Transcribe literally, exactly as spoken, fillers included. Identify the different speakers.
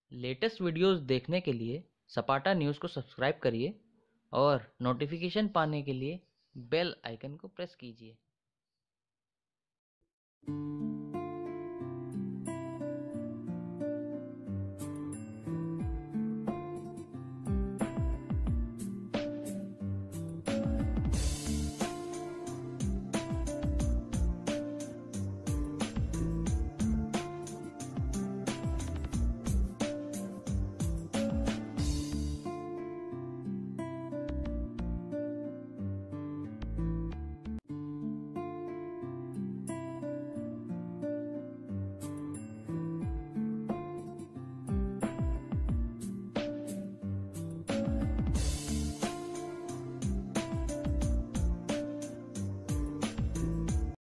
Speaker 1: Latest videos देखने के लिए सपाटा न्यूज़ को सब्सक्राइब करिए और नोटिफिकेशन पाने के लिए बेल आइकन को प्रेस कीजिए।